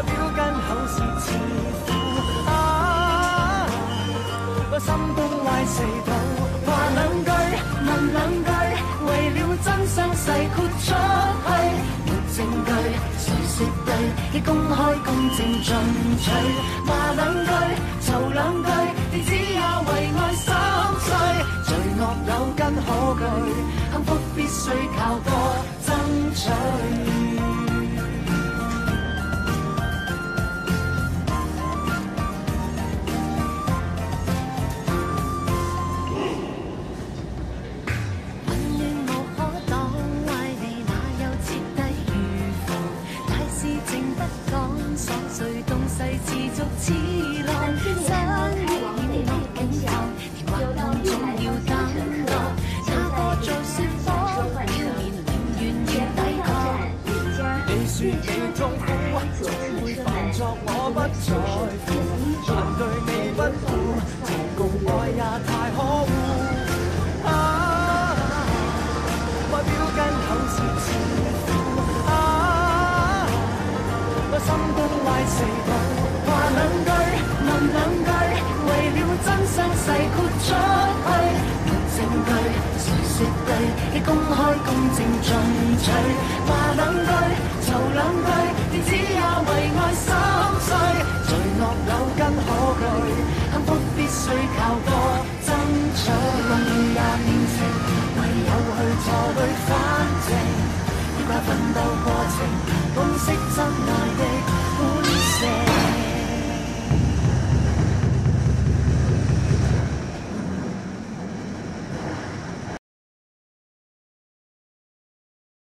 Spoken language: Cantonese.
表跟口是似乎啊，我心中壞四土，話兩句問兩句，為了真相誓豁出去，沒證據誰說對，亦公開公正進取，話兩句嘈兩句，你只也為愛心碎，罪惡有根可據，幸福必須靠多爭取。似浪，生於險惡境況，甜或痛總要擔當。那個在說謊，表面永遠要抵抗。你說你痛苦，總會犯錯，我不在乎。但對你不顧，這共愛也太可惡。啊，外表跟口是似乎啊，我心中壞四土。話兩句問兩句，為了真相誓豁出去，沒證據誰說對，亦公開公正進取，話兩句嘈兩句，你只也為愛心碎，罪惡有根可據，幸福必須靠多爭取。共廿年情，唯有去錯對反正，要怪奮鬥過程，共識真愛的本